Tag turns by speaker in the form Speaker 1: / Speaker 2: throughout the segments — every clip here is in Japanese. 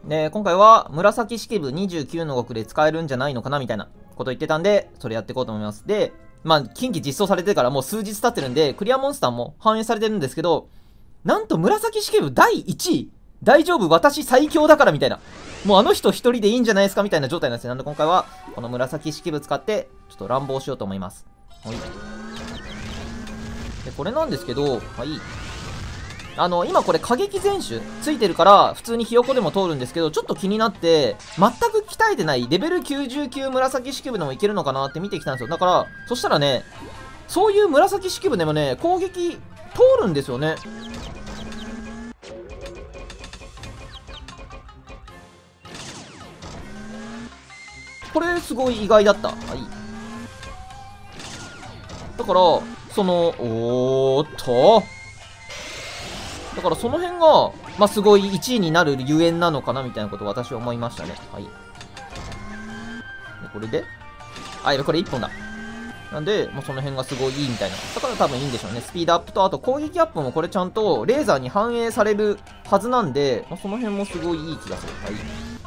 Speaker 1: で、今回は紫式部29の極で使えるんじゃないのかなみたいなこと言ってたんで、それやっていこうと思います。で、まあ、近畿実装されてからもう数日経ってるんで、クリアモンスターも反映されてるんですけど、なんと紫式部第1位、大丈夫私最強だからみたいな。もうあの人一人でいいんじゃないですかみたいな状態なんですよ。なんで今回は、この紫式部使って、ちょっと乱暴しようと思います。はい。で、これなんですけど、はい。今これ過激前手ついてるから、普通にひよこでも通るんですけど、ちょっと気になって、全く鍛えてないレベル99紫式部でもいけるのかなって見てきたんですよ。だから、そしたらね、そういう紫式部でもね、攻撃通るんですよね。これすごい意外だった。はい。だから、おーっと、だからその辺が、まあ、すごい1位になるゆえんなのかなみたいなことを私は思いましたね。はい。で、これでこれ1本だ。なんで、まあ、その辺がすごいいいみたいな。だから多分いいんでしょうね。スピードアップと、あと攻撃アップもこれちゃんとレーザーに反映されるはずなんで、まあ、その辺もすごいいい気がする。はい。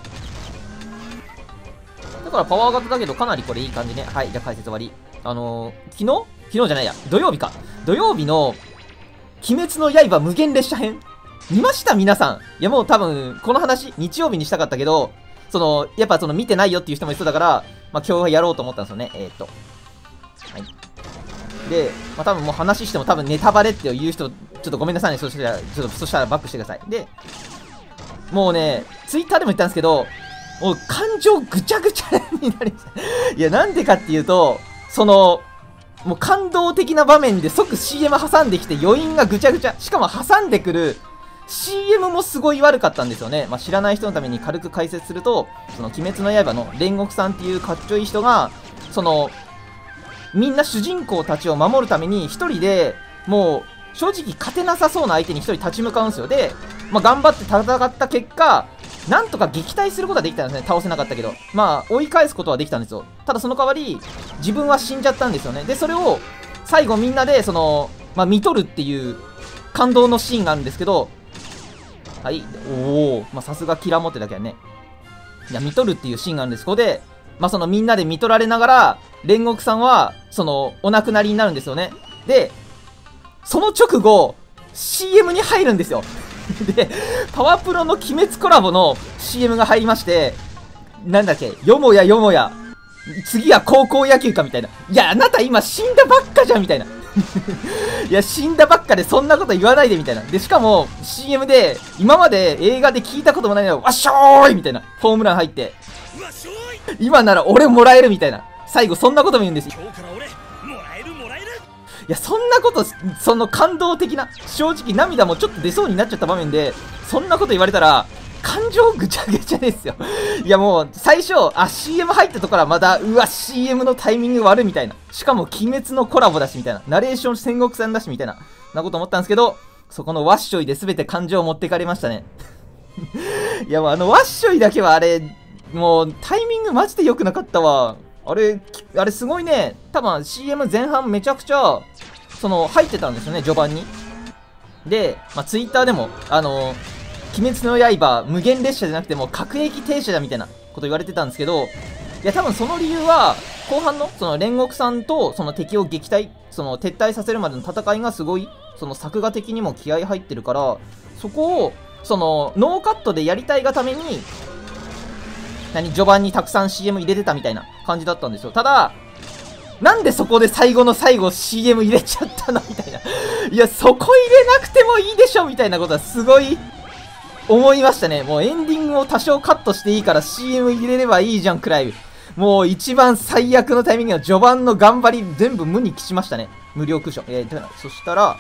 Speaker 1: だからパワー型だけどかなりこれいい感じね。はい。じゃあ解説終わり。昨日じゃないや。土曜日か。土曜日の、鬼滅の刃無限列車編見ました皆さん。いやもう多分、この話、日曜日にしたかったけど、やっぱ見てないよっていう人もいそうだから、まあ今日はやろうと思ったんですよね。はい。で、まあ多分もう話しても多分ネタバレっていう人、ちょっとごめんなさいね。そしたらバックしてください。で、もうね、ツイッターでも言ったんですけど、もう感情ぐちゃぐちゃになりました。いや、なんでかっていうと、もう感動的な場面で即 CM 挟んできて余韻がぐちゃぐちゃ。しかも挟んでくる CM もすごい悪かったんですよね。まあ、知らない人のために軽く解説すると、鬼滅の刃の煉獄さんっていうかっちょいい人が、みんな主人公たちを守るために一人で、もう正直勝てなさそうな相手に一人立ち向かうんですよ。で、まあ、頑張って戦った結果、なんとか撃退することはできたんですね。倒せなかったけど。まあ、追い返すことはできたんですよ。ただその代わり、自分は死んじゃったんですよね。で、それを、最後みんなで、まあ、見とるっていう、感動のシーンがあるんですけど、はい。おー、まあ、さすがキラモってだけはね。いや、見とるっていうシーンがあるんです。ここで、まあ、みんなで見とられながら、煉獄さんは、お亡くなりになるんですよね。で、その直後、CM に入るんですよ。で、パワプロの鬼滅コラボの CM が入りまして、なんだっけ、よもやよもや、次は高校野球かみたいな。いや、あなた今死んだばっかじゃんみたいな。いや、死んだばっかでそんなこと言わないでみたいな。で、しかも CM で、今まで映画で聞いたこともないのよ、わっしょーいみたいな。ホームラン入って、今なら俺もらえるみたいな。最後そんなことも言うんですよ。いや、そんなこと、感動的な、正直涙もちょっと出そうになっちゃった場面で、そんなこと言われたら、感情ぐちゃぐちゃですよ。いやもう、最初、CM 入ったところはまだ、うわ、CM のタイミング悪いみたいな。しかも、鬼滅のコラボだし、みたいな。ナレーション戦国さんだし、みたいな。なこと思ったんですけど、そこのワッショイで全て感情を持ってかれましたね。いやもうワッショイだけはあれ、もう、タイミングマジで良くなかったわ。あれすごいね。多分 CM 前半めちゃくちゃ、入ってたんですよね、序盤に。で、まあ、ツイッターでも、鬼滅の刃、無限列車じゃなくても、各駅停車だみたいなこと言われてたんですけど、いや、多分その理由は、後半の、煉獄さんと、敵を撃退、撤退させるまでの戦いがすごい、作画的にも気合入ってるから、そこを、ノーカットでやりたいがために、序盤にたくさん CM 入れてたみたいな感じだったんですよ。ただ、なんでそこで最後の最後 CM 入れちゃったのみたいな。いや、そこ入れなくてもいいでしょみたいなことはすごい思いましたね。もうエンディングを多少カットしていいから CM 入れればいいじゃんくらい。もう一番最悪のタイミングの序盤の頑張り全部無に帰しましたね。無料クッション。そしたら、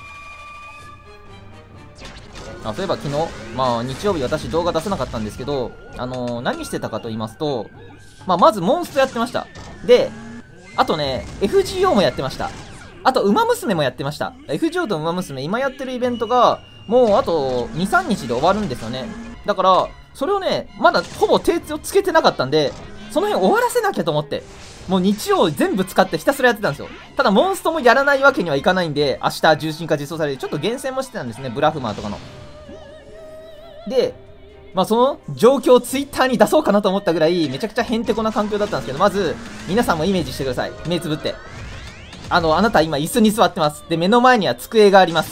Speaker 1: そういえば昨日、まあ日曜日私動画出せなかったんですけど、何してたかと言いますと、まずモンストやってました。で、あとね、FGO もやってました。あと、ウマ娘もやってました。FGO とウマ娘、今やってるイベントが、もうあと2、3日で終わるんですよね。だから、それをね、まだほぼ手をつけてなかったんで、その辺終わらせなきゃと思って、もう日曜全部使ってひたすらやってたんですよ。ただ、モンストもやらないわけにはいかないんで、明日重心化実装されて、ちょっと厳選もしてたんですね、ブラフマーとかの。で、 まあその状況をツイッターに出そうかなと思ったぐらい、めちゃくちゃへんてこな環境だったんですけど、まず、皆さんもイメージしてください。目つぶって。あなた今椅子に座ってます。で、目の前には机があります。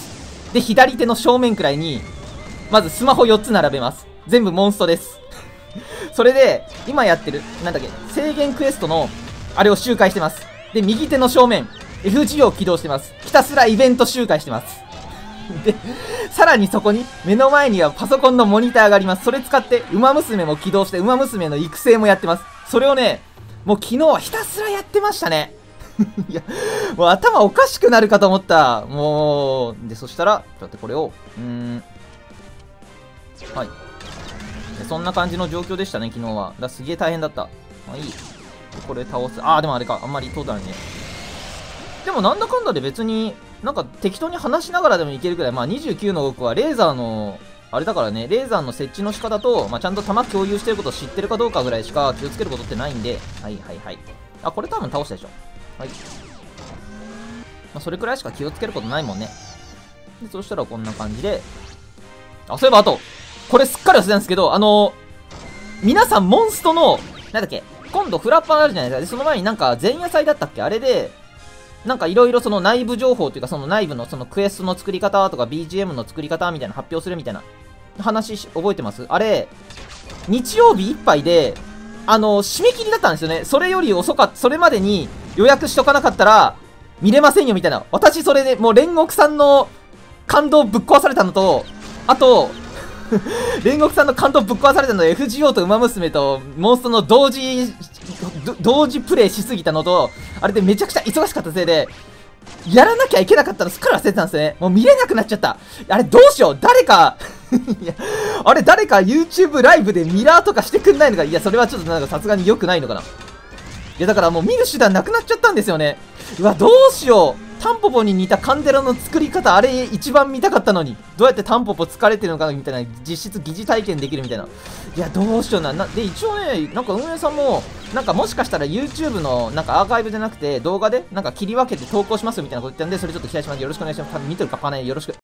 Speaker 1: で、左手の正面くらいに、まずスマホ4つ並べます。全部モンストです。それで、今やってる、なんだっけ、制限クエストの、あれを周回してます。で、右手の正面、FGO を起動してます。ひたすらイベント周回してます。で、さらにそこに、目の前にはパソコンのモニターがあります。それ使って、ウマ娘も起動して、ウマ娘の育成もやってます。それをね、もう昨日はひたすらやってましたね。いや、もう頭おかしくなるかと思った。もう、で、そしたら、ちょっと待って、これを、はい。そんな感じの状況でしたね、昨日は。すげえ大変だった。まあいい。これ倒す。でもあれか。あんまりトータルね。でもなんだかんだで別に、なんか適当に話しながらでもいけるくらい。まあ29の僕はレーザーの、あれだからね、レーザーの設置の仕方と、まあちゃんと弾共有してることを知ってるかどうかぐらいしか気をつけることってないんで、はいはいはい。これ多分倒したでしょ。はい。まあそれくらいしか気をつけることないもんね。で、そしたらこんな感じで、そういえばこれすっかり忘れたんですけど、皆さんモンストの、なんだっけ、今度フラッパーあるじゃないですか。で、その前になんか前夜祭だったっけあれで、なんかいろいろその内部情報というか、その内部のそのクエストの作り方とか BGM の作り方みたいな発表するみたいな話覚えてます？あれ、日曜日いっぱいで、締め切りだったんですよね。それより遅かった、それまでに予約しとかなかったら見れませんよみたいな。私それでもう煉獄さんの感動ぶっ壊されたのと、あと、煉獄さんの感動ぶっ壊されたので FGO とウマ娘とモンストの同時プレイしすぎたのと、あれでめちゃくちゃ忙しかったせいで、やらなきゃいけなかったのすっかり忘れてたんですよね。もう見れなくなっちゃった。あれどうしよう、誰かいや、あれ誰か YouTube ライブでミラーとかしてくんないのか。いや、それはちょっとなんかさすがに良くないのかな。いや、だからもう見る手段なくなっちゃったんですよね。うわ、どうしよう。タンポポに似たカンデラの作り方、あれ一番見たかったのに。どうやってタンポポ疲れてるのかみたいな、実質疑似体験できるみたいな。いや、どうしような。で、一応ね、なんか運営さんも、なんかもしかしたら YouTube のなんかアーカイブじゃなくて動画でなんか切り分けて投稿しますよみたいなこと言ったんで、それちょっと期待します。よろしくお願いします。多分見てるかパネよろしく。